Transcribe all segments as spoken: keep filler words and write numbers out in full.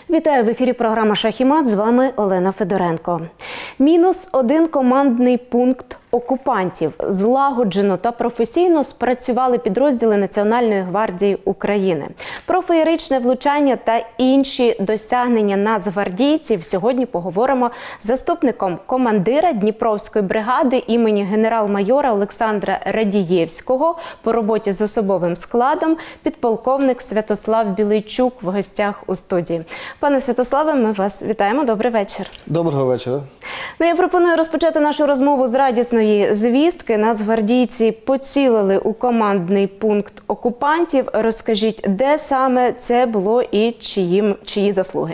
Вітаю, в ефірі програма «Шах і мат», з вами Олена Федоренко. Мінус один командний пункт окупантів. Злагоджено та професійно спрацювали підрозділи Національної гвардії України. Про феєричне влучання та інші досягнення нацгвардійців сьогодні поговоримо з заступником командира Дніпровської бригади імені генерал-майора Олександра Радієвського по роботі з особовим складом, підполковник Святослав Білийчук в гостях у студії. Пане Святославе, ми вас вітаємо. Добрий вечір. Доброго вечора. Ну, я пропоную розпочати нашу розмову з радісної звістки. Нацгвардійці поцілили у командний пункт окупантів. Розкажіть, де саме це було і чиїм, чиї заслуги?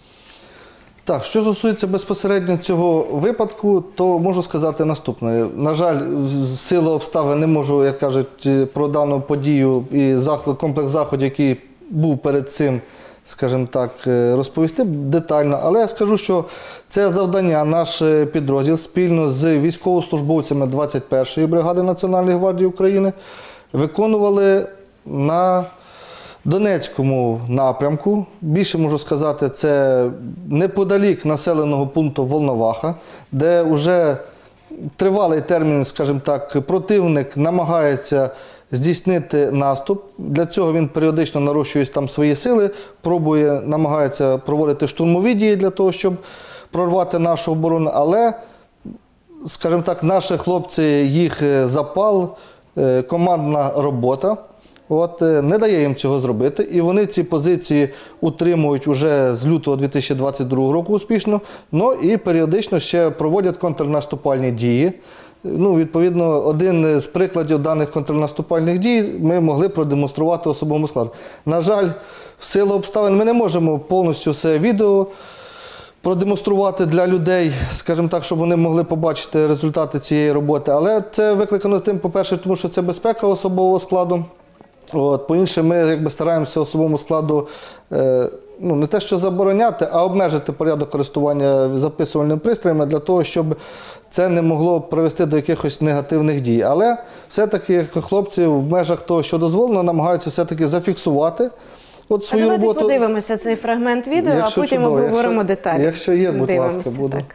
Так, що стосується безпосередньо цього випадку, то можу сказати наступне. На жаль, з сили обставин не можу, як кажуть, про дану подію і комплекс заходів, який був перед цим, скажімо так, розповісти детально. Але я скажу, що це завдання наш підрозділ спільно з військовослужбовцями двадцять першої бригади Національної гвардії України виконували на Донецькому напрямку. Більше можу сказати, це неподалік населеного пункту Волноваха, де вже тривалий термін, скажімо так, противник намагається здійснити наступ. Для цього він періодично нарощує там свої сили, пробує, намагається проводити штурмові дії для того, щоб прорвати нашу оборону. Але, скажімо так, наші хлопці, їх запал, командна робота, От, не дає їм цього зробити, і вони ці позиції утримують уже з лютого дві тисячі двадцять другого року успішно, ну і періодично ще проводять контрнаступальні дії. Ну, відповідно, один з прикладів даних контрнаступальних дій ми могли продемонструвати особовому складу. На жаль, в силу обставин ми не можемо повністю все відео продемонструвати для людей, скажімо так, щоб вони могли побачити результати цієї роботи. Але це викликано тим, по-перше, тому що це безпека особового складу. От, по-інше, ми якби стараємося особовому складу е, ну, не те, що забороняти, а обмежити порядок користування записувальними пристроями для того, щоб це не могло привести до якихось негативних дій. Але все-таки хлопці в межах того, що дозволено, намагаються все-таки зафіксувати от свою а давайте роботу. Подивимося цей фрагмент відео, якщо а потім чудово, обговоримо якщо, деталі. Якщо є, будь Дивимося, ласка, буду. Так.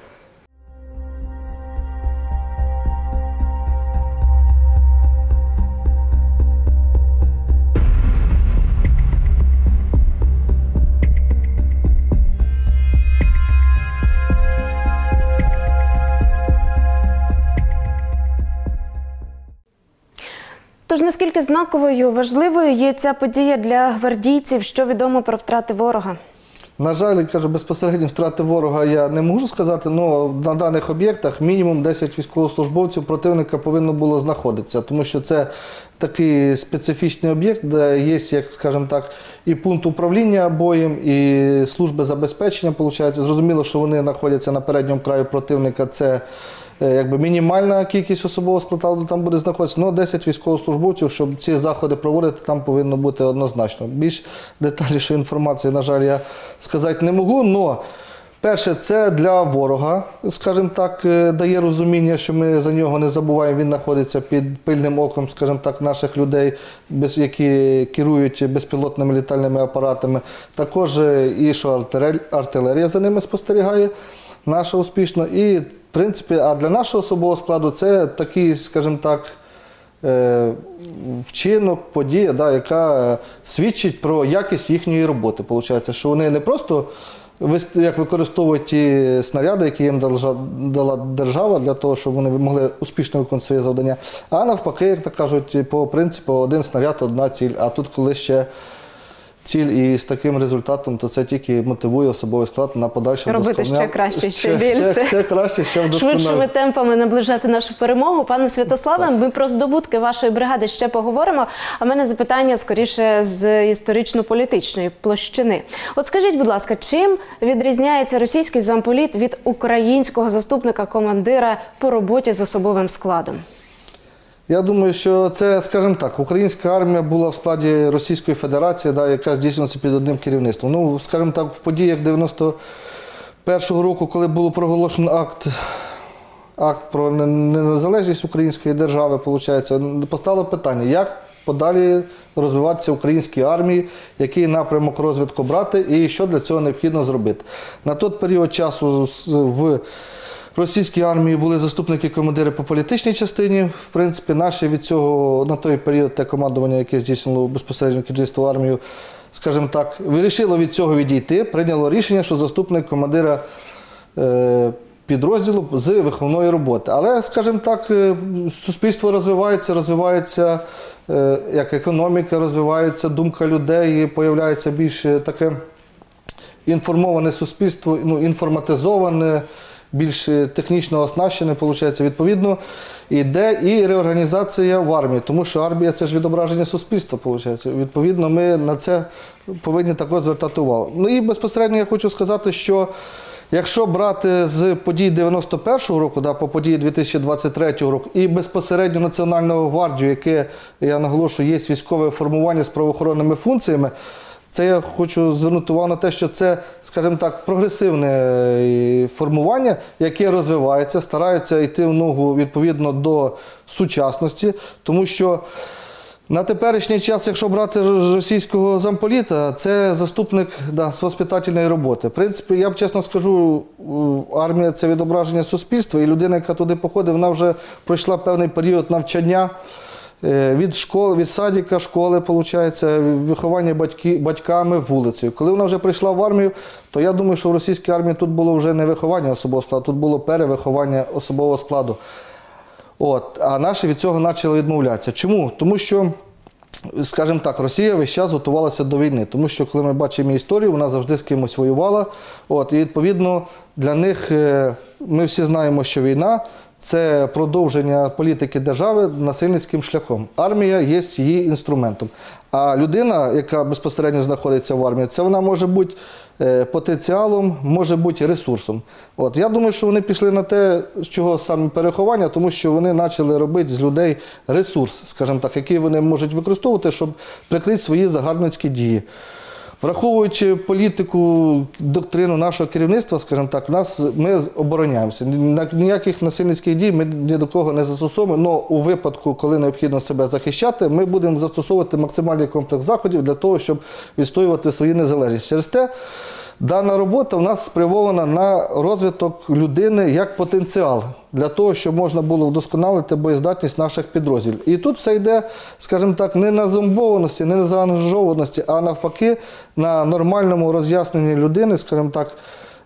Тож, наскільки знаковою, важливою є ця подія для гвардійців? Що відомо про втрати ворога? На жаль, я кажу, безпосередньо втрати ворога я не можу сказати, але на даних об'єктах мінімум десять військовослужбовців противника повинно було знаходитися, тому що це такий специфічний об'єкт, де є, як, скажімо так, і пункт управління боєм, і служби забезпечення, виходить. Зрозуміло, що вони знаходяться на передньому краю противника, це якби мінімальна кількість особового складу там буде знаходитися, але десять військовослужбовців, щоб ці заходи проводити, там повинно бути однозначно. Більш детальнішої інформації, на жаль, я сказати не можу, але перше, це для ворога, скажімо так, дає розуміння, що ми за нього не забуваємо, він знаходиться під пильним оком, скажімо так, наших людей, які керують безпілотними літальними апаратами. Також і що артилерія за ними спостерігає, наша успішно. І, в принципі, а для нашого особового складу це такий, скажімо так, вчинок, подія, да, яка свідчить про якість їхньої роботи. Получається, що вони не просто як використовують ті снаряди, які їм дала держава для того, щоб вони могли успішно виконувати своє завдання, а навпаки, як так кажуть, по принципу один снаряд, одна ціль. А тут, коли ще ціль і з таким результатом, то це тільки мотивує особовий склад на подальше робити вдосконалення. ще краще, ще, ще більше. Ще, ще краще, ще вдосконалення. Швидшими темпами наближати нашу перемогу. Пане Святославе, ми про здобутки вашої бригади ще поговоримо. А в мене запитання скоріше з історично-політичної площини. От скажіть, будь ласка, чим відрізняється російський замполіт від українського заступника командира по роботі з особовим складом? Я думаю, що це, скажімо так, українська армія була в складі Російської Федерації, да, яка здійснювалася під одним керівництвом. Ну, скажімо так, в подіях дев'яносто першого року, коли було проголошено акт, акт про незалежність української держави, виходить, постало питання, як подалі розвиватися українській армії, який напрямок розвитку брати і що для цього необхідно зробити. На той період часу в російській армії були заступники командири по політичній частині. В принципі, наші від цього, на той період, те командування, яке здійснило безпосередньо керівництво армією, скажімо так, вирішило від цього відійти, прийняло рішення, що заступник командира е, підрозділу з виховної роботи. Але, скажімо так, суспільство розвивається, розвивається е, як економіка, розвивається думка людей, і появляється більш таке інформоване суспільство, ну, інформатизоване, більш технічно оснащене, виходить, відповідно, йде і реорганізація в армії, тому що армія – це ж відображення суспільства, виходить. Відповідно, ми на це повинні також звертати увагу. Ну і безпосередньо я хочу сказати, що якщо брати з подій дев'яносто першого року, да, по події дві тисячі двадцять третього року, і безпосередньо Національну гвардію, яке, я наголошую, є військове формування з правоохоронними функціями, це я хочу звернути увагу на те, що це, скажімо так, прогресивне формування, яке розвивається, старається йти в ногу відповідно до сучасності, тому що на теперішній час, якщо брати російського замполіта, це заступник да, з воспитательної роботи. В принципі, я б чесно скажу, армія – це відображення суспільства, і людина, яка туди походить, вона вже пройшла певний період навчання, від школи, від садика, школи, виходить, виховання батьки, батьками вулицею. Коли вона вже прийшла в армію, то я думаю, що в російській армії тут було вже не виховання особового складу, тут було перевиховання особового складу. От, а наші від цього почали відмовлятися. Чому? Тому що, скажімо так, Росія весь час готувалася до війни, тому що, коли ми бачимо історію, вона завжди з кимось воювала. От, і, відповідно, для них, ми всі знаємо, що війна – це продовження політики держави насильницьким шляхом. Армія є її інструментом. А людина, яка безпосередньо знаходиться в армії, це вона може бути потенціалом, може бути ресурсом. От. Я думаю, що вони пішли на те, з чого саме переховання, тому що вони почали робити з людей ресурс, скажімо так, який вони можуть використовувати, щоб прикрити свої загарбницькі дії. Враховуючи політику, доктрину нашого керівництва, скажімо так, нас, ми обороняємося. Ніяких насильницьких дій ми ні до кого не застосовуємо, але у випадку, коли необхідно себе захищати, ми будемо застосовувати максимальний комплекс заходів для того, щоб відстоювати свою незалежність. Через те, дана робота в нас спрямована на розвиток людини як потенціал, для того, щоб можна було вдосконалити боєздатність наших підрозділів. І тут все йде, скажімо так, не на зомбованості, не на заангажованості, а навпаки на нормальному роз'ясненні людини, скажімо так,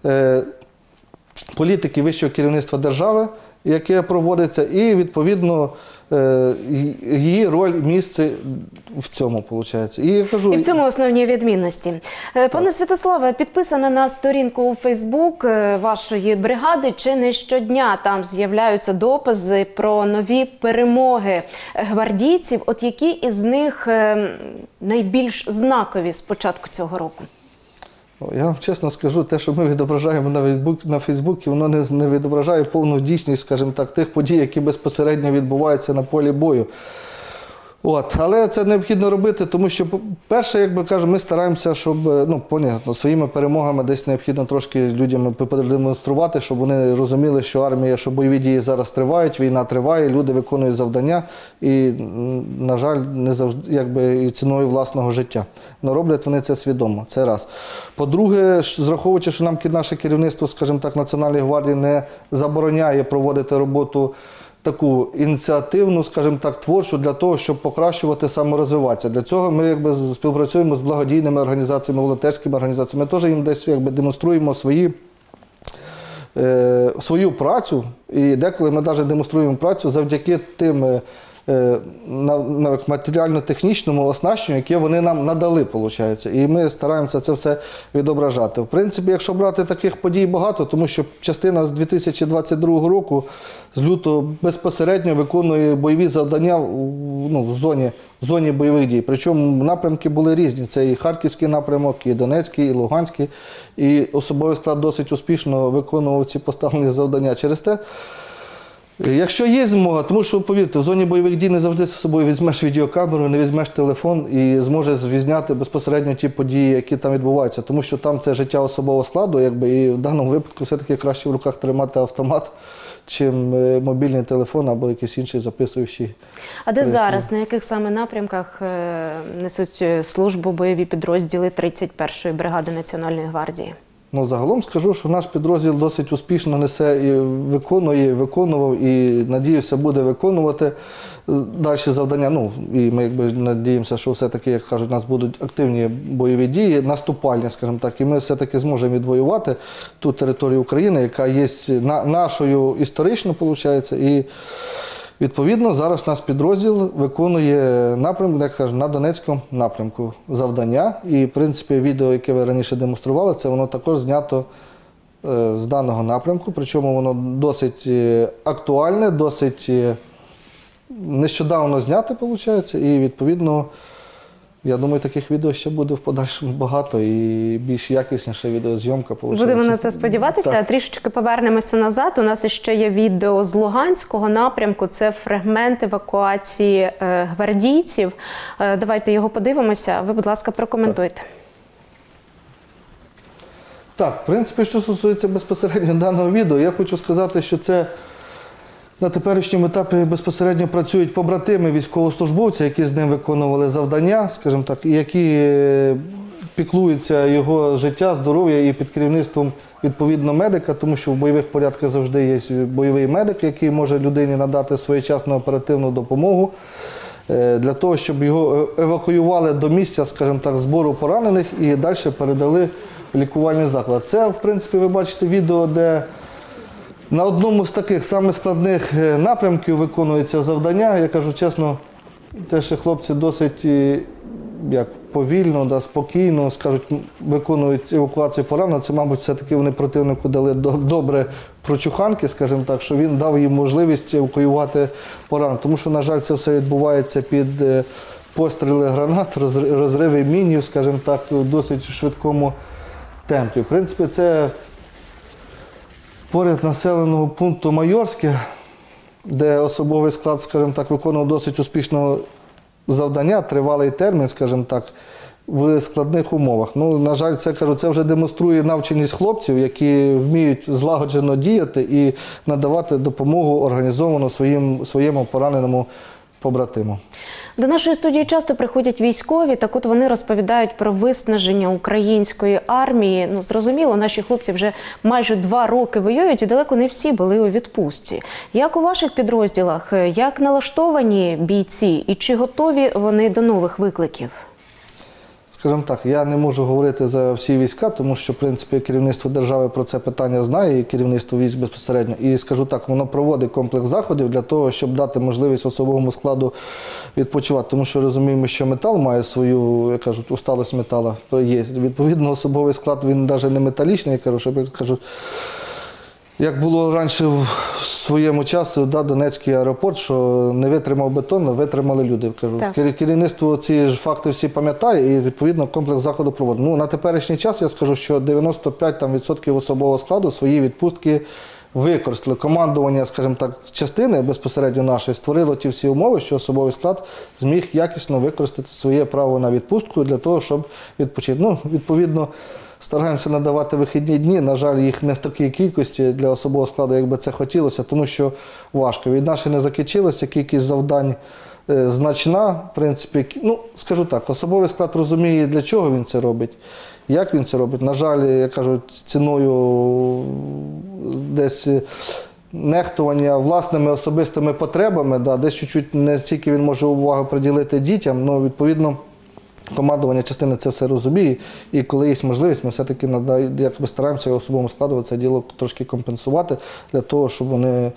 політики вищого керівництва держави, яке проводиться, і, відповідно, її роль, місце в цьому, виходить. І, я кажу, і в цьому основні відмінності. Пане Святославе, підписана на сторінку у Фейсбук вашої бригади, чи не щодня там з'являються дописи про нові перемоги гвардійців. От які із них найбільш знакові з початку цього року? Я вам чесно скажу, те, що ми відображаємо на Фейсбуці, воно не, не відображає повну дійсність, скажімо так, тих подій, які безпосередньо відбуваються на полі бою. От. Але це необхідно робити, тому що, перше, як би кажу, ми стараємося, щоб, ну, понятно, своїми перемогами десь необхідно трошки людям продемонструвати, щоб вони розуміли, що армія, що бойові дії зараз тривають, війна триває, люди виконують завдання і, на жаль, не завжди, якби, і ціною власного життя. Но роблять вони це свідомо, це раз. По-друге, зраховуючи, що нам наше керівництво, скажімо так, Національної гвардії не забороняє проводити роботу таку ініціативну, скажімо так, творчу, для того, щоб покращувати, саморозвиватися. Для цього ми якби співпрацюємо з благодійними організаціями, волонтерськими організаціями. Ми теж їм десь якби демонструємо свої, е, свою працю, і деколи ми навіть демонструємо працю завдяки тим е, на, на матеріально-технічному оснащенню, яке вони нам надали, виходить. І ми стараємося це все відображати. В принципі, якщо брати таких подій багато, тому що частина з дві тисячі двадцять другого року з лютого безпосередньо виконує бойові завдання ну, в, зоні, в зоні бойових дій. Причому напрямки були різні. Це і Харківський напрямок, і Донецький, і Луганський. І особовий склад досить успішно виконував ці поставлені завдання. Через те Якщо є змога, тому що, повірте, в зоні бойових дій не завжди з собою візьмеш відеокамеру, не візьмеш телефон і зможеш відзняти безпосередньо ті події, які там відбуваються. Тому що там це життя особового складу, якби, і в даному випадку все-таки краще в руках тримати автомат, чим мобільний телефон або якийсь інший записуючий. А де зараз, на яких саме напрямках несуть службу бойові підрозділи тридцять першої бригади Національної гвардії? Ну, загалом скажу, що наш підрозділ досить успішно несе і виконує, і виконував, і, надіюся, буде виконувати далі завдання. Ну, і ми якби надіємося, що все-таки, як кажуть, у нас будуть активні бойові дії, наступальні, скажімо так, і ми все-таки зможемо відвоювати ту територію України, яка є на, нашою історично, виходить, і відповідно, зараз наш підрозділ виконує напрямок, як кажу, на Донецькому напрямку завдання. І, в принципі, відео, яке ви раніше демонстрували, це воно також знято е, з даного напрямку. Причому воно досить актуальне, досить нещодавно знято, виходить. І, відповідно, я думаю, таких відео ще буде в подальшому багато і більш якісніша відеозйомка. Виходить. Будемо на це сподіватися. Так. Трішечки повернемося назад. У нас ще є відео з Луганського напрямку. Це фрагмент евакуації е, гвардійців. Е, давайте його подивимося. Ви, будь ласка, прокоментуйте. Так. Так, в принципі, що стосується безпосередньо даного відео, я хочу сказати, що це на теперішньому етапі безпосередньо працюють побратими військовослужбовця, які з ним виконували завдання, скажімо так, і які піклуються його життя, здоров'я і під керівництвом відповідно медика, тому що в бойових порядках завжди є бойовий медик, який може людині надати своєчасну оперативну допомогу для того, щоб його евакуювали до місця, скажімо так, збору поранених і далі передали в лікувальний заклад. Це, в принципі, ви бачите відео, де на одному з таких самих складних напрямків виконується завдання. Я кажу чесно, це ще хлопці досить як, повільно, да, спокійно, скажуть, виконують евакуацію поранених. Це, мабуть, все-таки вони противнику дали добре прочуханки, скажімо так, що він дав їм можливість евакуювати поранених. Тому що, на жаль, це все відбувається під постріли гранат, розриви мінів, скажімо так, у досить швидкому темпі. В принципі, це поряд населеного пункту Майорське, де особовий склад, скажімо так, виконував досить успішно завдання, тривалий термін, скажімо так, в складних умовах. Ну, на жаль, це, кажу, це вже демонструє навченість хлопців, які вміють злагоджено діяти і надавати допомогу організовано своїм, своєму пораненому побратиму. До нашої студії часто приходять військові, так от вони розповідають про виснаження української армії. Ну, зрозуміло, наші хлопці вже майже два роки воюють і далеко не всі були у відпустці. Як у ваших підрозділах, як налаштовані бійці і чи готові вони до нових викликів? Скажімо так, я не можу говорити за всі війська, тому що, в принципі, керівництво держави про це питання знає, і керівництво військ безпосередньо. І, скажу так, воно проводить комплекс заходів для того, щоб дати можливість особовому складу відпочивати. Тому що розуміємо, що метал має свою, як кажуть, усталость металу є. Відповідно, особовий склад, він навіть не металічний, я кажу, щоб, як кажуть, як було раніше в своєму часі, да, Донецький аеропорт, що не витримав бетон, а витримали люди. Кажу. Керівництво ці ж факти всі пам'ятає і, відповідно, комплекс заходу проводить. Ну, на теперішній час я скажу, що дев'яносто п'ять відсотків особового складу свої відпустки використали. Командування, скажімо так, частини безпосередньо нашої створило ті всі умови, що особовий склад зміг якісно використати своє право на відпустку для того, щоб відпочити. Ну, відповідно, стараємося надавати вихідні дні, на жаль, їх не в такій кількості для особового складу, як би це хотілося, тому що важко. Війна ще не закінчилася, кількість завдань е, значна, в принципі, ну, скажу так, особовий склад розуміє, для чого він це робить, як він це робить. На жаль, я кажу, ціною десь нехтування власними особистими потребами, да, десь чуть-чуть не стільки він може увагу приділити дітям, але, відповідно, командування частини це все розуміє, і коли є можливість, ми все-таки якби стараємося особовому складу це діло трошки компенсувати, для того, щоб вони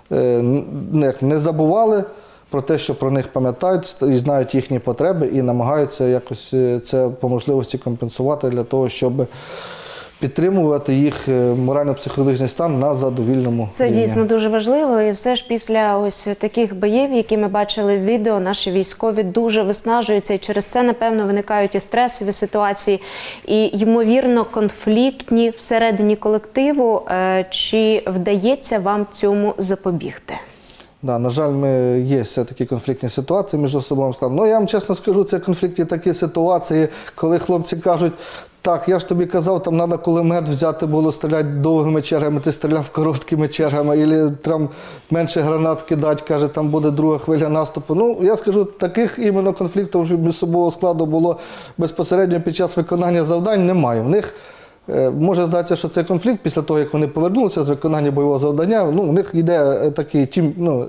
не забували про те, що про них пам'ятають і знають їхні потреби, і намагаються якось це по можливості компенсувати для того, щоб підтримувати їх морально-психологічний стан на задовільному Це рівні. Дійсно дуже важливо, і все ж після ось таких боїв, які ми бачили в відео, наші військові дуже виснажуються, і через це, напевно, виникають і стресові ситуації, і, ймовірно, конфліктні всередині колективу. Чи вдається вам цьому запобігти? Да, на жаль, ми, є все-таки конфліктні ситуації між особовим складом. Ну, я вам чесно скажу, це конфліктні такі ситуації, коли хлопці кажуть, так, я ж тобі казав, там треба кулемет взяти було, стріляти довгими чергами, ти стріляв короткими чергами, або там менше гранат кидати, каже, там буде друга хвиля наступу. Ну, я скажу, таких іменно конфліктів вже між особового складу було безпосередньо під час виконання завдань немає. В них може здатися, що це конфлікт після того, як вони повернулися з виконання бойового завдання. Ну, у них йде такий тім, ну,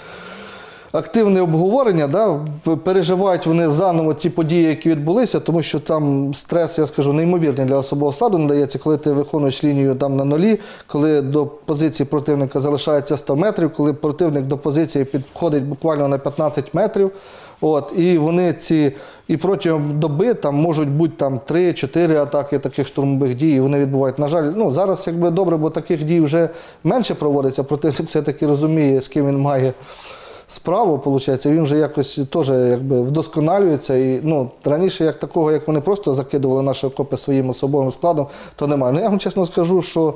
активне обговорення, да? Переживають вони заново ті події, які відбулися, тому що там стрес, я скажу, неймовірний для особового складу надається, коли ти виконуєш лінію там на нулі, коли до позиції противника залишається сто метрів, коли противник до позиції підходить буквально на п'ятнадцять метрів. От, і вони ці, і протягом доби там можуть бути там три-чотири атаки таких штурмових дій, і вони відбувають. На жаль, ну, зараз якби добре, бо таких дій вже менше проводиться, противник все-таки розуміє, з ким він має справу, виходить, він вже якось теж якби вдосконалюється. І, ну, раніше, як такого, як вони просто закидували наші окопи своїм особовим складом, то немає. Ну, я вам чесно скажу, що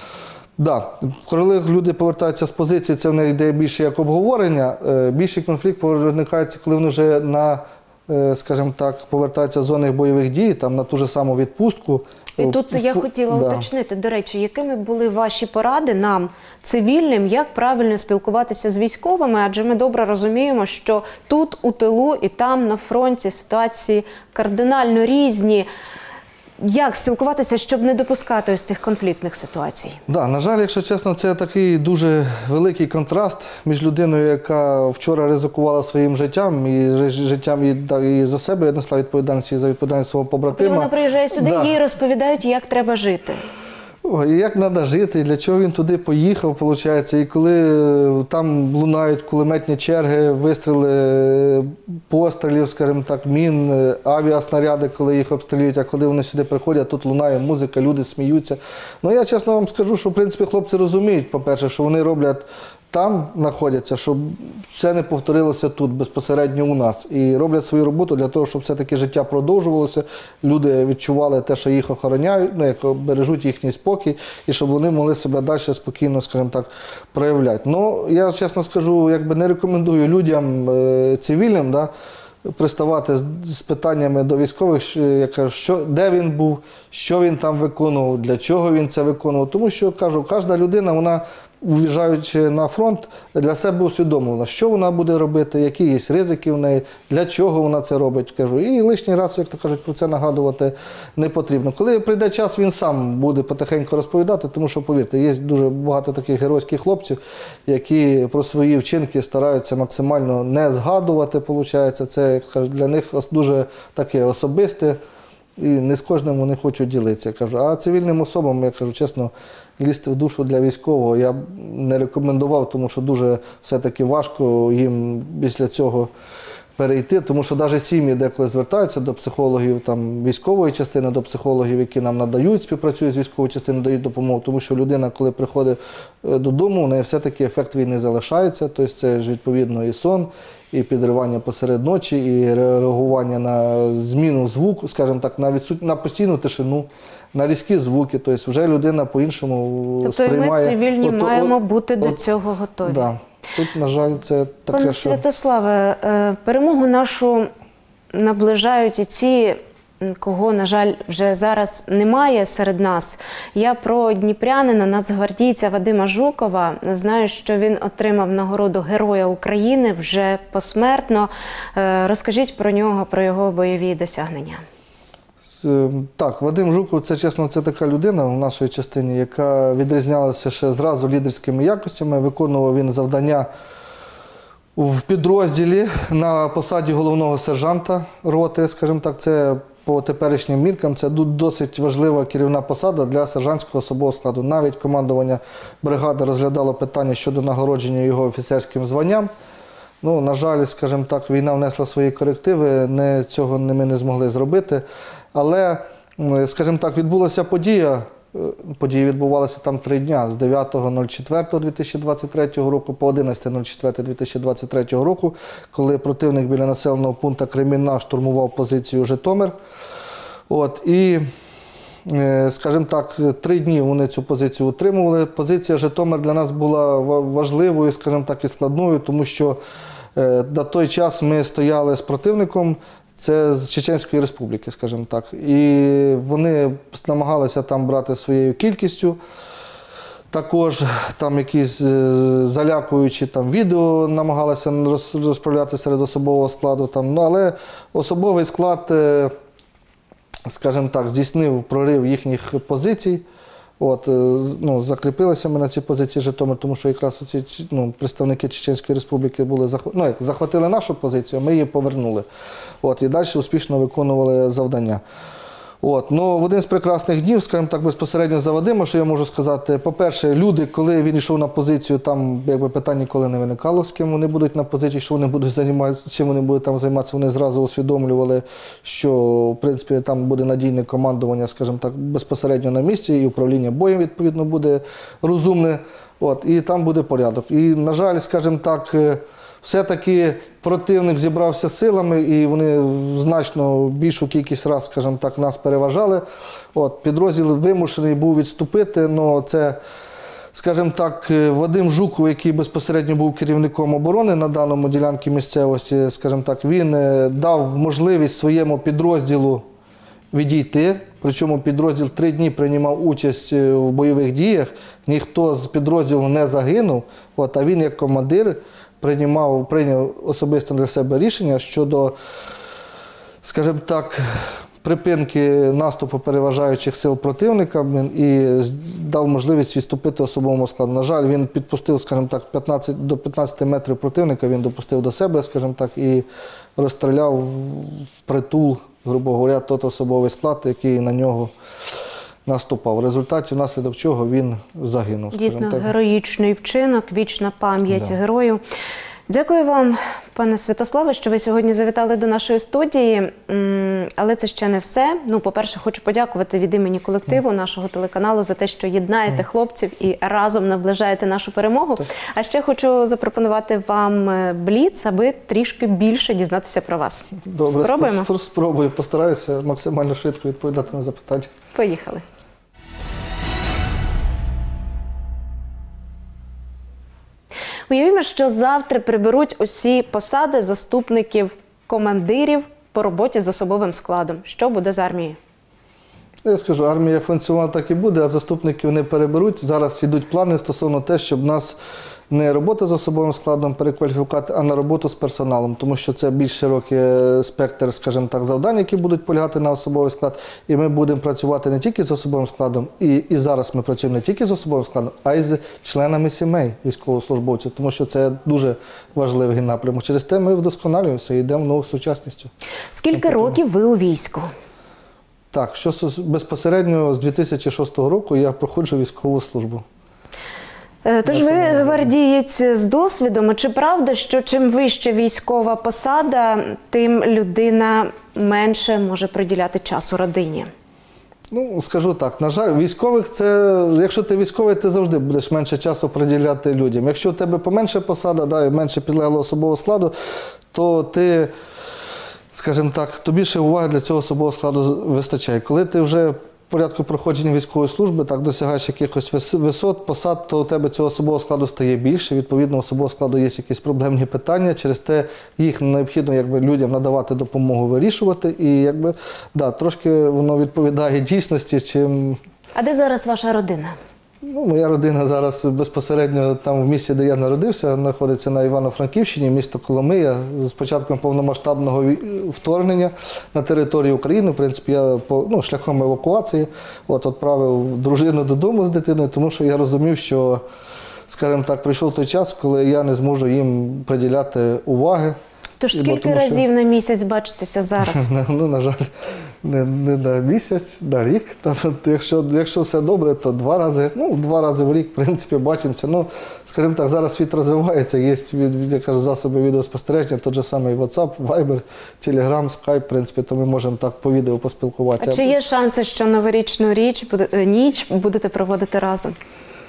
да, коли люди повертаються з позиції, це в них йде більше як обговорення, більший конфлікт виникається, коли вони вже на, скажімо так, повертаються з зони бойових дій, там на ту ж саму відпустку. І тут я хотіла да. уточнити, до речі, якими були ваші поради нам, цивільним, як правильно спілкуватися з військовими, адже ми добре розуміємо, що тут, у тилу і там, на фронті, ситуації кардинально різні. Як спілкуватися, щоб не допускати ось цих конфліктних ситуацій? Да, на жаль, якщо чесно, це такий дуже великий контраст між людиною, яка вчора ризикувала своїм життям, і життям і, да, і за себе несла відповідальність, і за відповідальність свого побратима. Коли вона приїжджає сюди, да. їй розповідають, як треба жити. О, і як треба жити, і для чого він туди поїхав, виходить. І коли там лунають кулеметні черги, вистріли пострілів, скажімо так, мін, авіаснаряди, коли їх обстрілюють, а коли вони сюди приходять, тут лунає музика, люди сміються. Ну, я чесно вам скажу, що, в принципі, хлопці розуміють, по-перше, що вони роблять там, знаходяться, щоб все не повторилося тут, безпосередньо у нас. І роблять свою роботу для того, щоб все-таки життя продовжувалося, люди відчували те, що їх охороняють, ну, як бережуть їхній спокій, і щоб вони могли себе далі спокійно, скажімо так, проявляти. Ну, я чесно скажу, якби не рекомендую людям е, цивільним, да, приставати з, з питаннями до військових, я кажу, що, де він був, що він там виконував, для чого він це виконував. Тому що, кажу, кожна людина, вона, виїжджаючи на фронт, для себе усвідомлена, що вона буде робити, які є ризики в неї, для чого вона це робить, кажу. І лишній раз, як то кажуть, про це нагадувати не потрібно. Коли прийде час, він сам буде потихеньку розповідати, тому що, повірте, є дуже багато таких геройських хлопців, які про свої вчинки стараються максимально не згадувати, виходить. Це, як кажуть, для них дуже таке особисте. І не з кожним вони хочуть ділитися. Я кажу. А цивільним особам, я кажу чесно, лізти в душу для військового я б не рекомендував, тому що дуже все-таки важко їм після цього перейти, тому що навіть сім'ї деколи звертаються до психологів там, військової частини, до психологів, які нам надають, співпрацюють з військовою частиною, дають допомогу, тому що людина, коли приходить додому, у неї все-таки ефект війни залишається, тобто це ж відповідно і сон, і підривання посеред ночі, і реагування на зміну звуку, скажімо так, на, відсут... на постійну тишину, на різкі звуки, тобто вже людина по-іншому тобто сприймає. Тобто ми цивільні от, маємо от, бути от, до цього готові. Да. Тут, на жаль, це таке, Пане що… Святославе, перемогу нашу наближають і ті, кого, на жаль, вже зараз немає серед нас. Я про дніпрянина, нацгвардійця Вадима Жукова. Знаю, що він отримав нагороду Героя України вже посмертно. Розкажіть про нього, про його бойові досягнення. Так, Вадим Жуков, це, чесно, це така людина в нашій частині, яка відрізнялася ще зразу лідерськими якостями. Виконував він завдання в підрозділі на посаді головного сержанта роти, скажімо так, це по теперішнім міркам, це досить важлива керівна посада для сержантського особового складу. Навіть командування бригади розглядало питання щодо нагородження його офіцерським званням. Ну, на жаль, скажімо так, війна внесла свої корективи, не, цього ми не змогли зробити. Але, скажімо так, відбулася подія, події відбувалися там три дня, з дев'ятого четвертого дві тисячі двадцять третього року по одинадцяте четвертого дві тисячі двадцять третього року, коли противник біля населеного пункту Кремінна штурмував позицію Житомир. От, і скажімо так, три дні вони цю позицію утримували. Позиція Житомир для нас була важливою, скажімо так, і складною, тому що на той час ми стояли з противником, це з Чеченської Республіки, скажімо так. І вони намагалися там брати своєю кількістю. Також там якісь залякуючі там, відео намагалися розправляти серед особового складу. Там. Ну, але особовий склад, скажімо так, здійснив прорив їхніх позицій. От, ну, закріпилися ми на цій позиції Житомир, тому що якраз оці, ну, представники Чеченської Республіки були, ну, як, захватили нашу позицію, а ми її повернули. От, і далі успішно виконували завдання. От, ну, в один з прекрасних днів, скажімо так, безпосередньо за Вадима, що я можу сказати, по-перше, люди, коли він йшов на позицію, там якби питань ніколи не виникало, з ким вони будуть на позиції, що вони будуть займатися, чим вони будуть там займатися, вони зразу усвідомлювали, що, в принципі, там буде надійне командування, скажімо так, безпосередньо на місці, і управління боєм, відповідно, буде розумне, от, і там буде порядок. І, на жаль, скажімо так, все-таки противник зібрався силами, і вони значно більшу кількість разів, скажімо так, нас переважали. От, підрозділ вимушений був відступити, але це, скажімо так, Вадим Жуков, який безпосередньо був керівником оборони на даному ділянці місцевості, скажімо так, він дав можливість своєму підрозділу відійти. Причому підрозділ три дні приймав участь в бойових діях, ніхто з підрозділу не загинув, от, а він як командир Приймав, прийняв особисто для себе рішення щодо, скажімо так, припинки наступу переважаючих сил противника і дав можливість відступити особовому складу. На жаль, він підпустив, скажімо так, п'ятнадцять, до п'ятнадцяти метрів противника, він допустив до себе, скажімо так, і розстріляв в притул, грубо говоря, той особовий склад, який на нього наступав. В результаті, внаслідок чого він загинув. Дійсно, героїчний вчинок, вічна пам'ять да. герою. Дякую вам, пане Святославе, що ви сьогодні завітали до нашої студії. Але це ще не все. Ну, по-перше, хочу подякувати від імені колективу нашого телеканалу за те, що єднаєте хлопців і разом наближаєте нашу перемогу. Так. А ще хочу запропонувати вам бліц, аби трішки більше дізнатися про вас. Добре, спробуємо? Спробую, постараюся максимально швидко відповідати на запитання. Поїхали. Уявімо, що завтра приберуть усі посади заступників командирів по роботі з особовим складом. Що буде з армією? Я скажу, армія як функціонувала, так і буде, а заступників не переберуть. Зараз йдуть плани стосовно те, щоб нас не робота з особовим складом перекваліфікувати, а на роботу з персоналом, тому що це більш широкий спектр, скажімо так, завдань, які будуть полягати на особовий склад. І ми будемо працювати не тільки з особовим складом, і, і зараз ми працюємо не тільки з особовим складом, а й з членами сімей військовослужбовців, тому що це дуже важливий напрямок. Через те ми вдосконалюємося і йдемо в нову сучасністю. Скільки років ви у війську? Так, що безпосередньо з дві тисячі шостого року я проходжу військову службу. Тож ви гвардієць з досвідом. Чи правда, що чим вища військова посада, тим людина менше може приділяти часу родині? Ну, скажу так, на жаль, військових це, якщо ти військовий, ти завжди будеш менше часу приділяти людям. Якщо у тебе поменше посада, да, і менше підлеглого особового складу, то ти, скажімо так, тобі ще уваги для цього особового складу вистачає. Коли ти вже в порядку проходження військової служби так досягаєш якихось висот, посад, то у тебе цього особового складу стає більше. Відповідно, у особового складу є якісь проблемні питання, через те їх необхідно якби, людям надавати допомогу вирішувати. І якби, да, трошки воно відповідає дійсності. Чим... А де зараз ваша родина? Ну, моя родина зараз безпосередньо там в місті, де я народився, знаходиться на Івано-Франківщині, місто Коломия. З початком повномасштабного вторгнення на територію України, в принципі, я по, ну, шляхом евакуації от, відправив дружину додому з дитиною, тому що я розумів, що, скажімо так, прийшов той час, коли я не зможу їм приділяти уваги. Тож скільки тому, разів що... на місяць бачитеся зараз? Ну, на жаль, не, не на місяць, на рік. Там, якщо, якщо все добре, то два рази, ну, два рази в рік, в принципі, бачимося. Ну, скажімо так, зараз світ розвивається, є від, як кажу, засоби відеоспостереження, той же самий WhatsApp, Viber, Telegram, Skype, в принципі, то ми можемо так по відео поспілкуватися. А чи є шанси, що новорічну річ, ніч будете проводити разом?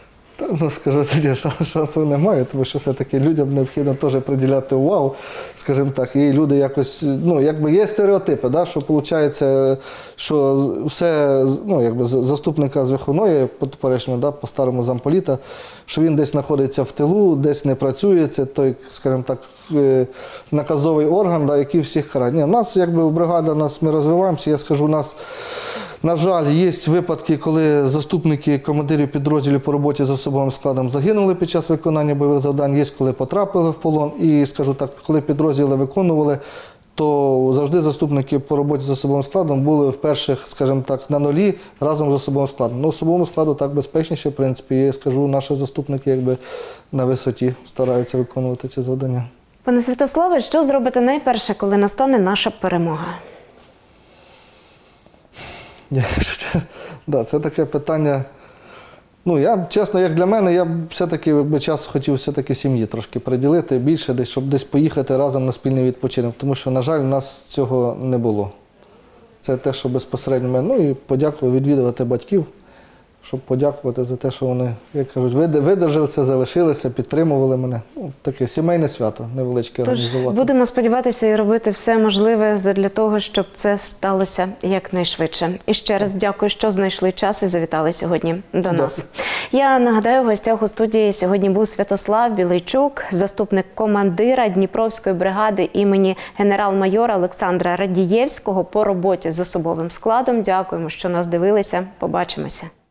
Та, ну, скажу тоді, шансів немає, тому що все-таки людям необхідно теж приділяти увагу, скажімо так, і люди якось, ну, якби є стереотипи, да, що виходить, що все, ну, якби заступника з Верховної, попередньо, да, по старому замполіта, що він десь знаходиться в тилу, десь не працює, це той, скажімо так, наказовий орган, да, який всіх карає. Ні, в нас, якби, в бригада, нас, ми розвиваємося, я скажу, у нас, на жаль, є випадки, коли заступники командирів підрозділів по роботі з особовим складом загинули під час виконання бойових завдань, є коли потрапили в полон. І, скажу так, коли підрозділи виконували, то завжди заступники по роботі з особовим складом були в перших, скажімо так, на нулі разом з особовим складом. Ну, особовому складу так безпечніше, в принципі, я скажу, наші заступники якби на висоті стараються виконувати ці завдання. Пане Святославе, що зробите найперше, коли настане наша перемога? Да, це таке питання. Ну, я, чесно, як для мене, я б все-таки би час хотів все-таки сім'ї трошки приділити більше, десь, щоб десь поїхати разом на спільний відпочинок, тому що, на жаль, у нас цього не було. Це те, що безпосередньо мене. Ну і подякую, відвідувати батьків, щоб подякувати за те, що вони, як кажуть, видержали це, залишилися, підтримували мене. Ну, таке сімейне свято невеличке організувати. Тож будемо сподіватися і робити все можливе для того, щоб це сталося якнайшвидше. І ще раз дякую, що знайшли час і завітали сьогодні до Дякую. нас. Я нагадаю, в гостях у студії сьогодні був Святослав Білейчук, заступник командира Дніпровської бригади імені генерал-майора Олександра Радієвського по роботі з особовим складом. Дякуємо, що нас дивилися. Побачимося.